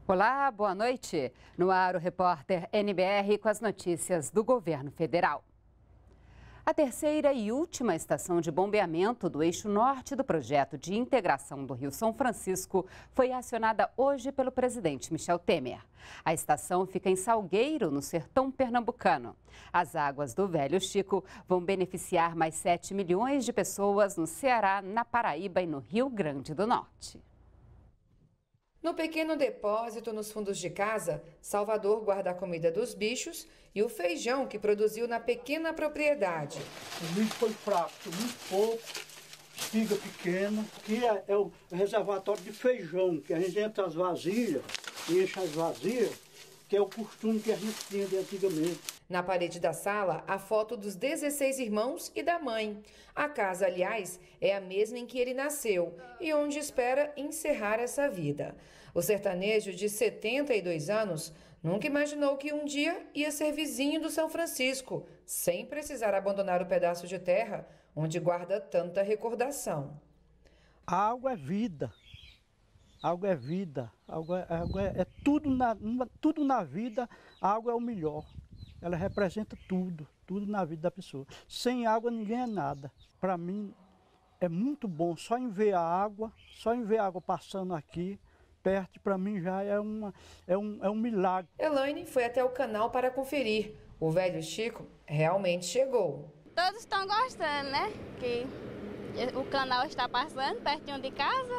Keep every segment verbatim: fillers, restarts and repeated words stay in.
Olá, boa noite. No ar, o repórter N B R com as notícias do governo federal. A terceira e última estação de bombeamento do eixo norte do projeto de integração do Rio São Francisco foi acionada hoje pelo presidente Michel Temer. A estação fica em Salgueiro, no sertão pernambucano. As águas do Velho Chico vão beneficiar mais sete milhões de pessoas no Ceará, na Paraíba e no Rio Grande do Norte. No pequeno depósito nos fundos de casa, Salvador guarda a comida dos bichos e o feijão que produziu na pequena propriedade. O milho foi fraco, foi muito pouco, espiga pequena. Aqui é, é o reservatório de feijão, que a gente entra as vasilhas, enche as vasilhas, que é o costume que a gente tinha de antigamente. Na parede da sala, a foto dos dezesseis irmãos e da mãe. A casa, aliás, é a mesma em que ele nasceu e onde espera encerrar essa vida. O sertanejo de setenta e dois anos nunca imaginou que um dia ia ser vizinho do São Francisco, sem precisar abandonar o pedaço de terra onde guarda tanta recordação. A água é vida. A água é vida. A água, é, a água é, é tudo, na, tudo na vida, a água é o melhor. Ela representa tudo, tudo na vida da pessoa. Sem água ninguém é nada. Para mim é muito bom, só em ver a água, só em ver a água passando aqui, perto, para mim já é, uma, é, um, é um milagre. Elaine foi até o canal para conferir. O Velho Chico realmente chegou. Todos estão gostando, né? Que o canal está passando pertinho de casa.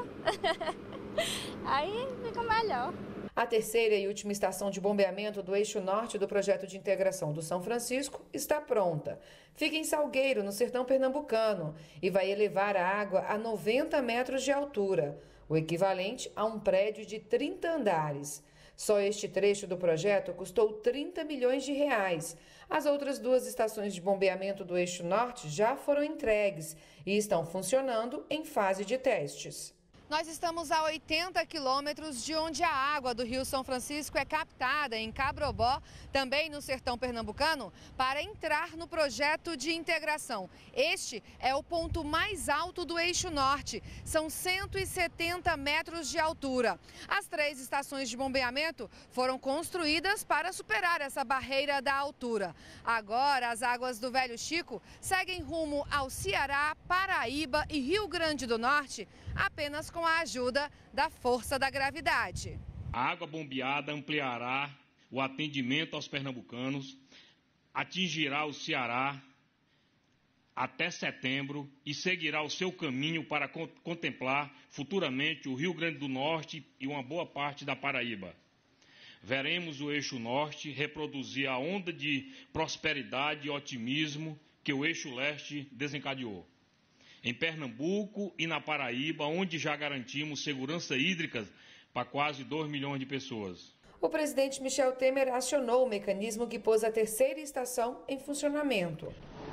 Aí fica melhor. A terceira e última estação de bombeamento do eixo norte do projeto de integração do São Francisco está pronta. Fica em Salgueiro, no sertão pernambucano, e vai elevar a água a noventa metros de altura, o equivalente a um prédio de trinta andares. Só este trecho do projeto custou trinta milhões de reais. As outras duas estações de bombeamento do eixo norte já foram entregues e estão funcionando em fase de testes. Nós estamos a oitenta quilômetros de onde a água do Rio São Francisco é captada, em Cabrobó, também no sertão pernambucano, para entrar no projeto de integração. Este é o ponto mais alto do eixo norte, são cento e setenta metros de altura. As três estações de bombeamento foram construídas para superar essa barreira da altura. Agora, as águas do Velho Chico seguem rumo ao Ceará, Paraíba e Rio Grande do Norte, apenas com a ajuda da força da gravidade. A água bombeada ampliará o atendimento aos pernambucanos, atingirá o Ceará até setembro e seguirá o seu caminho para contemplar futuramente o Rio Grande do Norte e uma boa parte da Paraíba. Veremos o eixo norte reproduzir a onda de prosperidade e otimismo que o eixo leste desencadeou. Em Pernambuco e na Paraíba, onde já garantimos segurança hídrica para quase dois milhões de pessoas. O presidente Michel Temer acionou o mecanismo que pôs a terceira estação em funcionamento.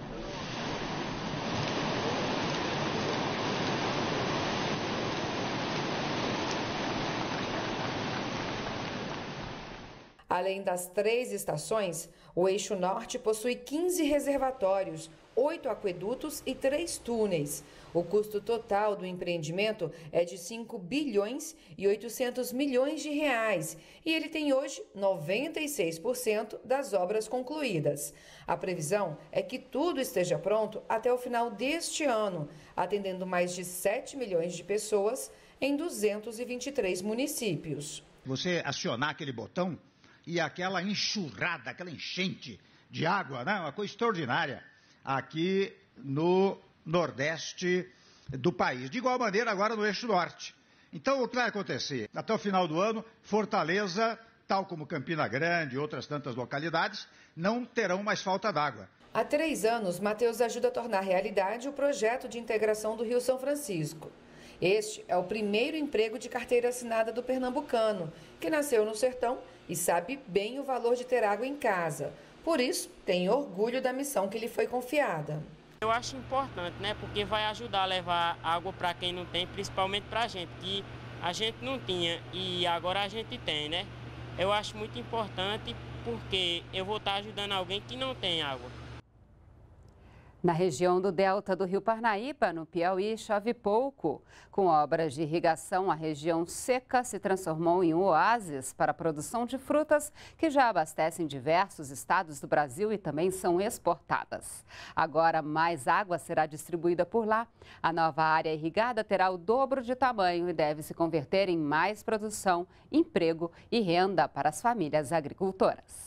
Além das três estações, o eixo norte possui quinze reservatórios, oito aquedutos e três túneis. O custo total do empreendimento é de cinco bilhões e oitocentos milhões de reais e ele tem hoje noventa e seis por cento das obras concluídas. A previsão é que tudo esteja pronto até o final deste ano, atendendo mais de sete milhões de pessoas em duzentos e vinte e três municípios. Você acionar aquele botão e aquela enxurrada, aquela enchente de água, né? Uma coisa extraordinária aqui no Nordeste do país. De igual maneira agora no eixo norte. Então o que vai acontecer? Até o final do ano, Fortaleza, tal como Campina Grande e outras tantas localidades, não terão mais falta d'água. Há três anos, Matheus ajuda a tornar realidade o projeto de integração do Rio São Francisco. Este é o primeiro emprego de carteira assinada do pernambucano, que nasceu no sertão e sabe bem o valor de ter água em casa. Por isso, tem orgulho da missão que lhe foi confiada. Eu acho importante, né? Porque vai ajudar a levar água para quem não tem, principalmente para a gente, que a gente não tinha e agora a gente tem, né? Eu acho muito importante porque eu vou estar ajudando alguém que não tem água. Na região do delta do Rio Parnaíba, no Piauí, chove pouco. Com obras de irrigação, a região seca se transformou em um oásis para a produção de frutas que já abastecem diversos estados do Brasil e também são exportadas. Agora, mais água será distribuída por lá. A nova área irrigada terá o dobro de tamanho e deve se converter em mais produção, emprego e renda para as famílias agricultoras.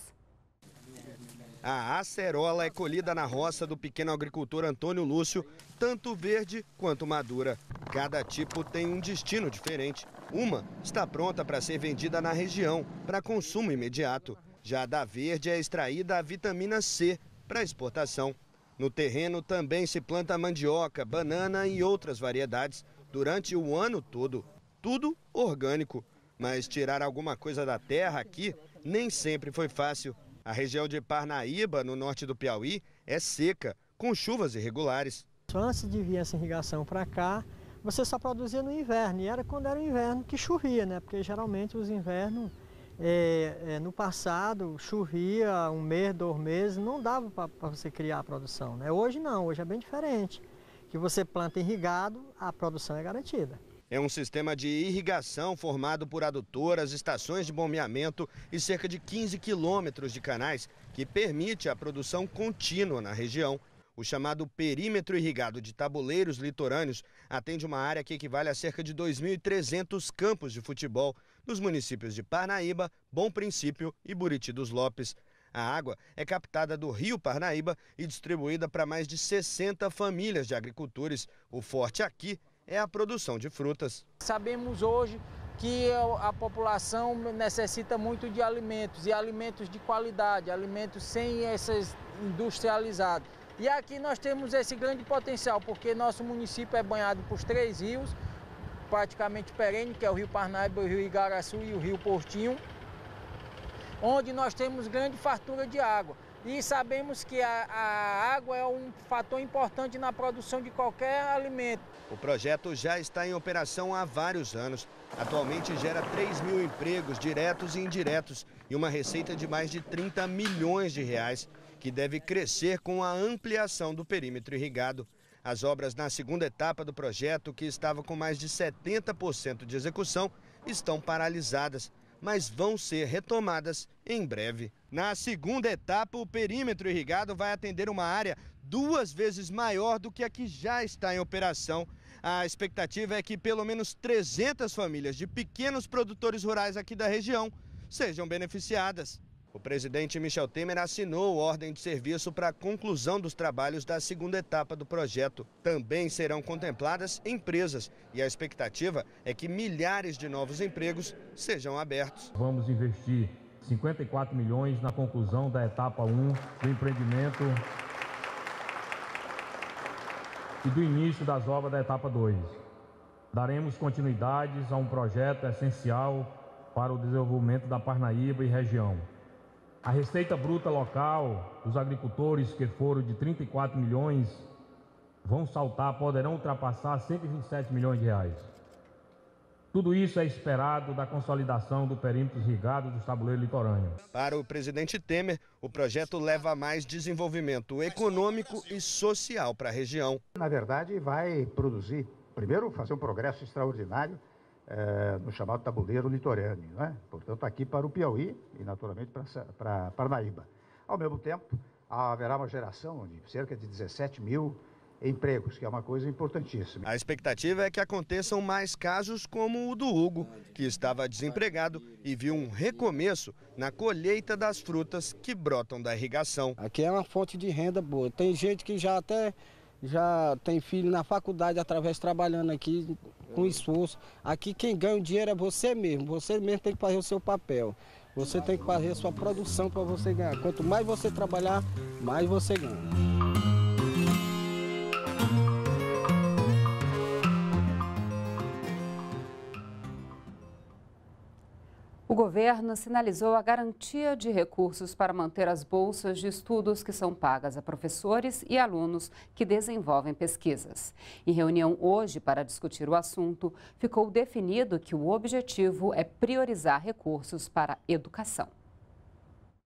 A acerola é colhida na roça do pequeno agricultor Antônio Lúcio, tanto verde quanto madura. Cada tipo tem um destino diferente. Uma está pronta para ser vendida na região, para consumo imediato. Já a da verde é extraída a vitamina C, para exportação. No terreno também se planta mandioca, banana e outras variedades, durante o ano todo. Tudo orgânico. Mas tirar alguma coisa da terra aqui nem sempre foi fácil. A região de Parnaíba, no norte do Piauí, é seca, com chuvas irregulares. Antes de vir essa irrigação para cá, você só produzia no inverno, e era quando era o inverno que chovia, né? Porque geralmente os invernos, é, é, no passado, chovia um mês, dois meses, não dava para você criar a produção, né? Hoje não, hoje é bem diferente. Que você planta irrigado, a produção é garantida. É um sistema de irrigação formado por adutoras, estações de bombeamento e cerca de quinze quilômetros de canais que permite a produção contínua na região. O chamado perímetro irrigado de Tabuleiros Litorâneos atende uma área que equivale a cerca de dois mil e trezentos campos de futebol nos municípios de Parnaíba, Bom Princípio e Buriti dos Lopes. A água é captada do Rio Parnaíba e distribuída para mais de sessenta famílias de agricultores. O forte aqui é a produção de frutas. Sabemos hoje que a população necessita muito de alimentos e alimentos de qualidade, alimentos sem esses industrializados. E aqui nós temos esse grande potencial, porque nosso município é banhado por três rios, praticamente perenes, que é o Rio Parnaíba, o Rio Igaraçu e o Rio Portinho, onde nós temos grande fartura de água. E sabemos que a, a água é um fator importante na produção de qualquer alimento. O projeto já está em operação há vários anos. Atualmente gera três mil empregos diretos e indiretos e uma receita de mais de trinta milhões de reais, que deve crescer com a ampliação do perímetro irrigado. As obras na segunda etapa do projeto, que estava com mais de setenta por cento de execução, estão paralisadas, mas vão ser retomadas em breve. Na segunda etapa, o perímetro irrigado vai atender uma área duas vezes maior do que a que já está em operação. A expectativa é que pelo menos trezentas famílias de pequenos produtores rurais aqui da região sejam beneficiadas. O presidente Michel Temer assinou ordem de serviço para a conclusão dos trabalhos da segunda etapa do projeto. Também serão contempladas empresas e a expectativa é que milhares de novos empregos sejam abertos. Vamos investir cinquenta e quatro milhões na conclusão da etapa um do empreendimento e do início das obras da etapa dois. Daremos continuidades a um projeto essencial para o desenvolvimento da Parnaíba e região. A receita bruta local dos agricultores, que foram de trinta e quatro milhões, vão saltar, poderão ultrapassar cento e vinte e sete milhões de reais. Tudo isso é esperado da consolidação do perímetro irrigado dos tabuleiros litorâneos. Para o presidente Temer, o projeto leva a mais desenvolvimento econômico e social para a região. Na verdade, vai produzir, primeiro, fazer um progresso extraordinário É, no chamado tabuleiro litorâneo, né? Portanto, aqui para o Piauí e, naturalmente, para, para Parnaíba. Ao mesmo tempo, haverá uma geração de cerca de dezessete mil empregos, que é uma coisa importantíssima. A expectativa é que aconteçam mais casos como o do Hugo, que estava desempregado e viu um recomeço na colheita das frutas que brotam da irrigação. Aqui é uma fonte de renda boa. Tem gente que já até já tem filho na faculdade através trabalhando aqui com esforço. Aqui quem ganha o dinheiro é você mesmo. Você mesmo tem que fazer o seu papel. Você tem que fazer a sua produção para você ganhar. Quanto mais você trabalhar, mais você ganha. O governo sinalizou a garantia de recursos para manter as bolsas de estudos que são pagas a professores e alunos que desenvolvem pesquisas. Em reunião hoje para discutir o assunto, ficou definido que o objetivo é priorizar recursos para a educação.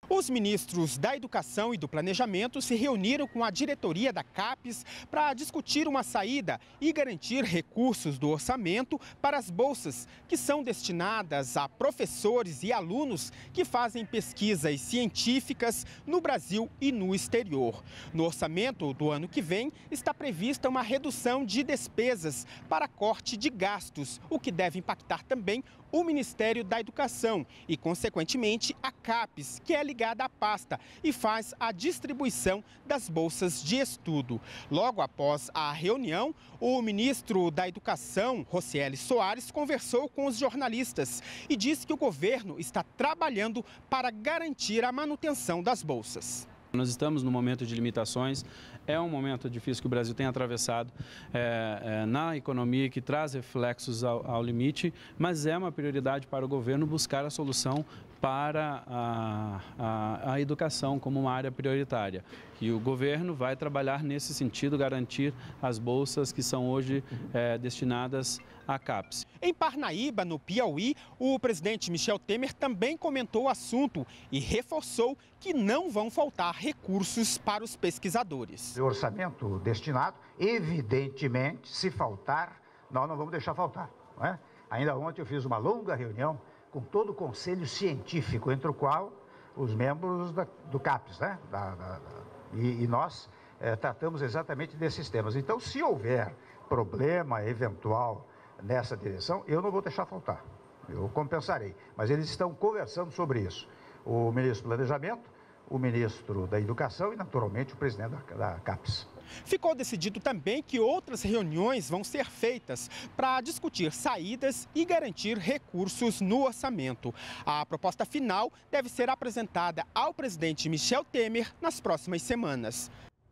Os ministros da Educação e do Planejamento se reuniram com a diretoria da CAPES para discutir uma saída e garantir recursos do orçamento para as bolsas, que são destinadas a professores e alunos que fazem pesquisas científicas no Brasil e no exterior. No orçamento do ano que vem, está prevista uma redução de despesas para corte de gastos, o que deve impactar também o Ministério da Educação e, consequentemente, a CAPES, que é ligada à pasta e faz a distribuição das bolsas de estudo. Logo após a reunião, o ministro da Educação, Rocieli Soares, conversou com os jornalistas e disse que o governo está trabalhando para garantir a manutenção das bolsas. Nós estamos num momento de limitações, é um momento difícil que o Brasil tem atravessado é, é, na economia, que traz reflexos ao, ao limite, mas é uma prioridade para o governo buscar a solução para a, a, a educação como uma área prioritária. E o governo vai trabalhar nesse sentido, garantir as bolsas que são hoje é, destinadas à CAPES. Em Parnaíba, no Piauí, o presidente Michel Temer também comentou o assunto e reforçou que não vão faltar recursos para os pesquisadores. O orçamento destinado, evidentemente, se faltar, nós não vamos deixar faltar. Não é? Ainda ontem eu fiz uma longa reunião com todo o conselho científico, entre o qual os membros da, do CAPES, né? da, da, da, e, e nós é, tratamos exatamente desses temas. Então, se houver problema eventual nessa direção, eu não vou deixar faltar, eu compensarei. Mas eles estão conversando sobre isso. O ministro do Planejamento, o ministro da Educação e, naturalmente, o presidente da, da CAPES. Ficou decidido também que outras reuniões vão ser feitas para discutir saídas e garantir recursos no orçamento. A proposta final deve ser apresentada ao presidente Michel Temer nas próximas semanas.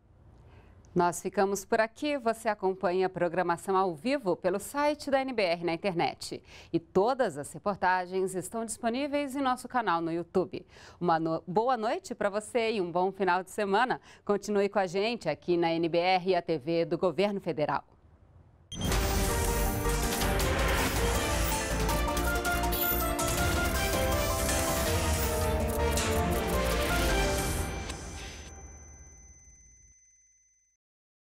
Nós ficamos por aqui. Você acompanha a programação ao vivo pelo site da N B R na internet. E todas as reportagens estão disponíveis em nosso canal no YouTube. Uma no... boa noite para você e um bom final de semana. Continue com a gente aqui na N B R e a T V do Governo Federal.